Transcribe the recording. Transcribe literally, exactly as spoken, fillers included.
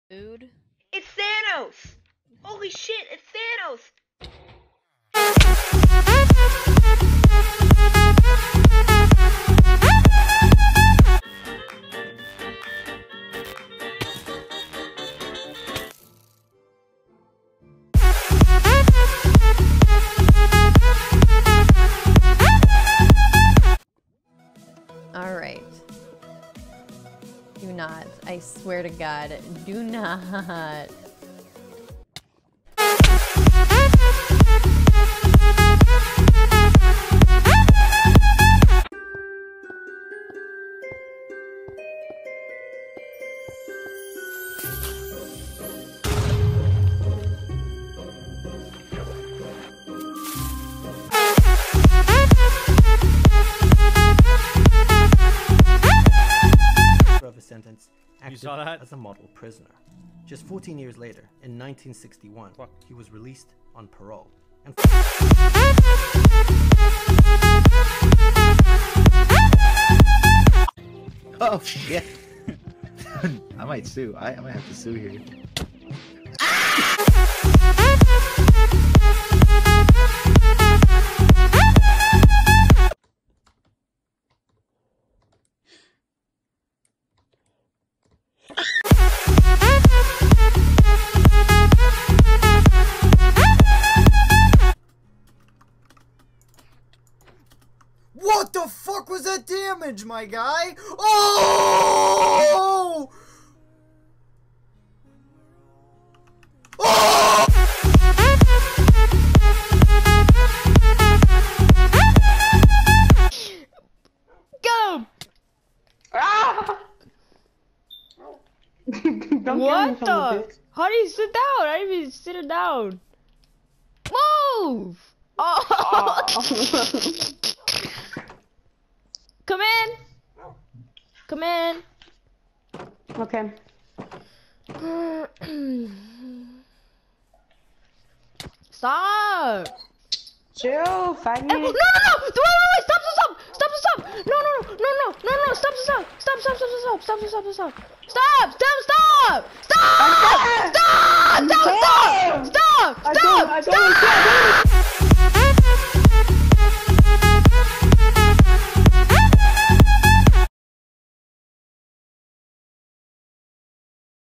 Food? It's Thanos! Holy shit, it's Thanos! Alright. Do not. I swear to God, do not. Of a sentence acted You saw that? as a model prisoner. Just fourteen years later, in nineteen sixty-one, Fuck. he was released on parole. And Oh shit! I might sue. I, I might have to sue here. What the fuck was that damage, my guy? Oh! Oh! Go! Ah! Don't What the? How do you sit down? I didn't even sit it down. Move! Oh! Come in! Come in! Okay. Stop! Chill, five Eh, no, no, minutes. no! Wait, wait, wait! Stop, stop, stop! Stop, stop! No, no, no, no, no, no, no! Stop, stop, stop! Stop, stop, stop, stop, stop, stop, stop, stop! Stop! Stop! Stop! Stop! Stop! Stop! Stop! Stop!